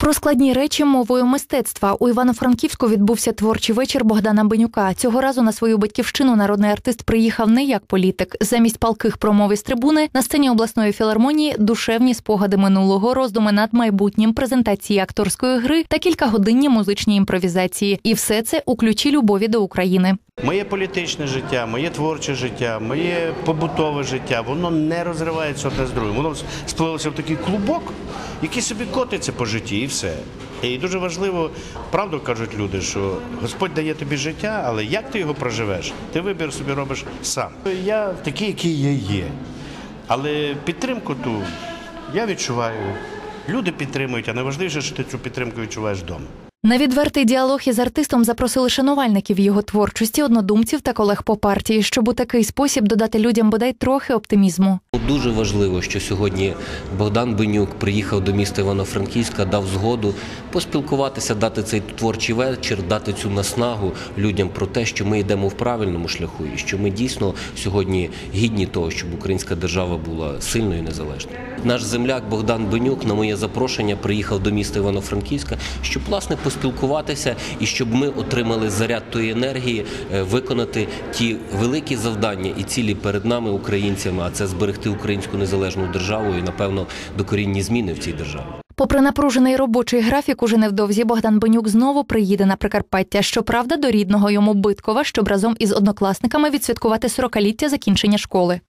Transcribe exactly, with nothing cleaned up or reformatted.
Про складні речі мовою мистецтва. У Івано-Франківську відбувся творчий вечір Богдана Бенюка. Цього разу на свою батьківщину народний артист приїхав не як політик. Замість палких промов із трибуни на сцені обласної філармонії душевні спогади минулого, роздуми над майбутнім, презентації акторської гри та кількагодинні музичні імпровізації. І все це у ключі любові до України. Моє політичне життя, моє творче життя, моє побутове життя, воно не розривається одне з другим. Воно сплилося в такий клубок, який собі котиться по житті, і все. І дуже важливо, правду кажуть люди, що Господь дає тобі життя, але як ти його проживеш, ти вибір собі робиш сам. Я такий, який я є, але підтримку ту я відчуваю, люди підтримують, а найважливіше, що ти цю підтримку відчуваєш вдома. На відвертий діалог із артистом запросили шанувальників його творчості, однодумців та колег по партії, щоб у такий спосіб додати людям бодай трохи оптимізму. Дуже важливо, що сьогодні Богдан Бенюк приїхав до міста Івано-Франківська, дав згоду поспілкуватися, дати цей творчий вечір, дати цю наснагу людям про те, що ми йдемо в правильному шляху і що ми дійсно сьогодні гідні того, щоб українська держава була сильною і незалежною. Наш земляк Богдан Бенюк на моє запрошення приїхав до міста Івано-Франківська, щоб, власне, поспілкуватися і щоб ми отримали заряд тої енергії виконати ті великі завдання і цілі перед нами, українцями, а це зберегти українську незалежну державу і, напевно, докорінні зміни в цій державі. Попри напружений робочий графік, уже невдовзі Богдан Бенюк знову приїде на Прикарпаття, щоправда, до рідного йому Биткова, щоб разом із однокласниками відсвяткувати сорокаліття закінчення школи.